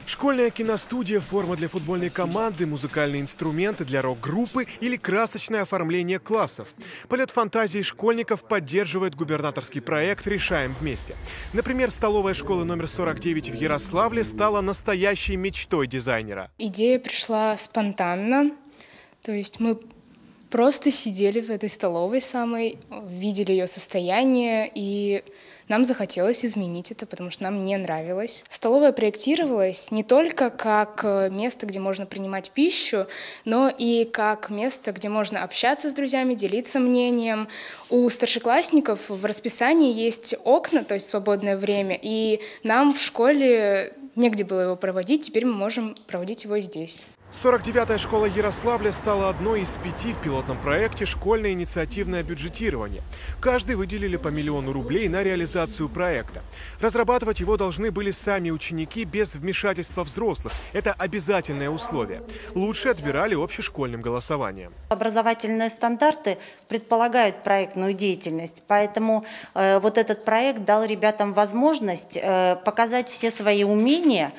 Школьная киностудия, форма для футбольной команды, музыкальные инструменты для рок-группы или красочное оформление классов. Полет фантазии школьников поддерживает губернаторский проект «Решаем вместе». Например, столовая школы номер 49 в Ярославле стала настоящей мечтой дизайнера. Идея пришла спонтанно, то есть мы просто сидели в этой столовой самой, видели ее состояние, и нам захотелось изменить это, потому что нам не нравилось. Столовая проектировалась не только как место, где можно принимать пищу, но и как место, где можно общаться с друзьями, делиться мнением. У старшеклассников в расписании есть окна, то есть свободное время, и нам в школе негде было его проводить, теперь мы можем проводить его здесь. 49-я школа Ярославля стала одной из 5 в пилотном проекте «Школьное инициативное бюджетирование». Каждый выделили по $1 000 000 на реализацию проекта. Разрабатывать его должны были сами ученики без вмешательства взрослых. Это обязательное условие. Лучше отбирали общешкольным голосованием. Образовательные стандарты предполагают проектную деятельность, поэтому вот этот проект дал ребятам возможность показать все свои умения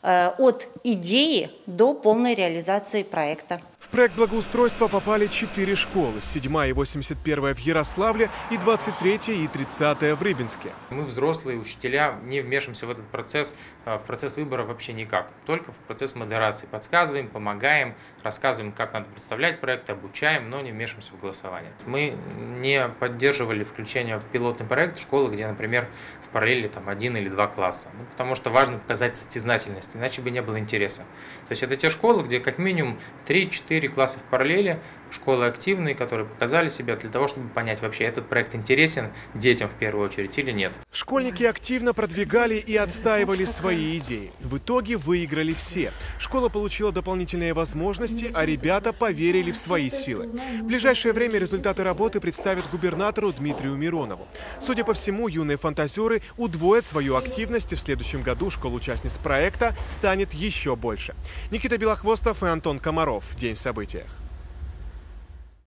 от идеи до полной реализации проекта. В проект благоустройства попали 4 школы: 7-я и 81-я в Ярославле и 23-я и 30-я в Рыбинске. Мы, взрослые учителя, не вмешиваемся в этот процесс, в процесс выбора вообще никак. Только в процесс модерации. Подсказываем, помогаем, рассказываем, как надо представлять проект, обучаем, но не вмешиваемся в голосование. Мы не поддерживали включение в пилотный проект школы, где, например, в параллели 1 или 2 класса. Потому что важно показать состязательность, иначе бы не было интереса. То есть это те школы, где как минимум 3-4 класса в параллели, школы активные, которые показали себя для того, чтобы понять, вообще этот проект интересен детям в первую очередь или нет. Школьники активно продвигали и отстаивали свои идеи. В итоге выиграли все. Школа получила дополнительные возможности, а ребята поверили в свои силы. В ближайшее время результаты работы представят губернатору Дмитрию Миронову. Судя по всему, юные фантазеры удвоят свою активность, и в следующем году школ-участниц проекта станет еще больше. Никита Белохвостов и Антон Комаров. День в событиях.